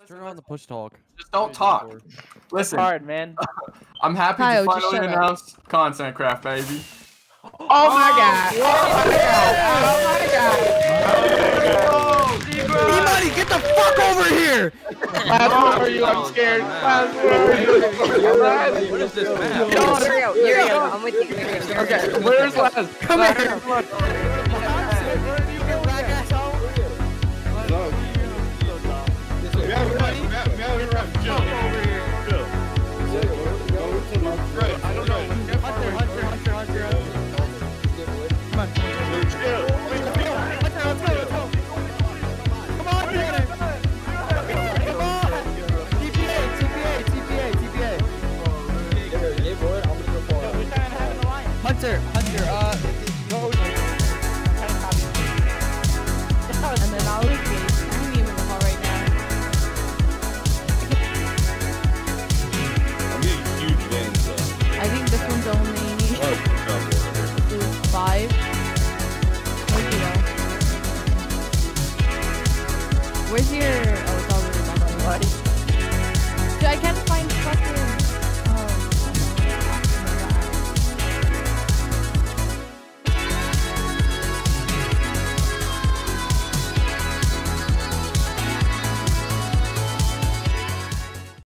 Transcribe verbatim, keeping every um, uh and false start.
Turn on the push talk. Just don't talk. Listen. Hard, man. I'm happy Kyle, to just finally shut up. announce Content Craft, baby. Oh my god! Oh my god! Oh my god! E-Money, get the fuck over here! Laz, where are you? I'm scared. Laz, where are you? Laz. What is this map? Yo, Uriel, Uriel, I'm with you. Okay, where's Laz? Come Laz, here. come on.